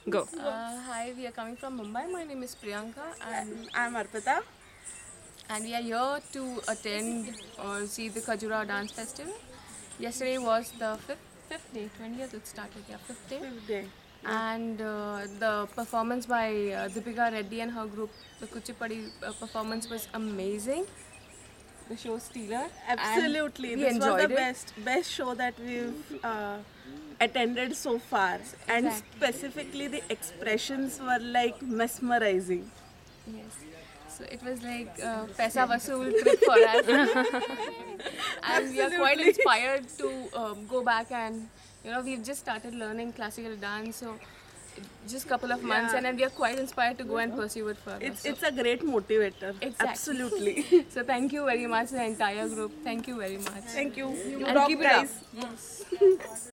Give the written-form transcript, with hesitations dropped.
Go. Hi, we are coming from Mumbai. My name is Priyanka, and I'm Arpita. we are here to attend or see the Khajuraho Dance Festival. Yesterday was the fifth day, 20th it started, yeah, fifth day. Fifth day. And the performance by Deepika Reddy and her group, the Kuchipudi performance was amazing. The show stealer. Absolutely, And we this was enjoyed the best show that we've attended so far, and Exactly. specifically the expressions were like mesmerizing. Yes. So it was like paisa vasool trip for us, and we are quite Absolutely. inspired to go back, and we've just started learning classical dance, so just couple of months, Yeah. and then we are quite inspired to go and pursue it further. It's a great motivator. Exactly. Absolutely. So thank you very much, the entire group. Thank you very much. Thank you. You And rock, keep it up. guys. Yes.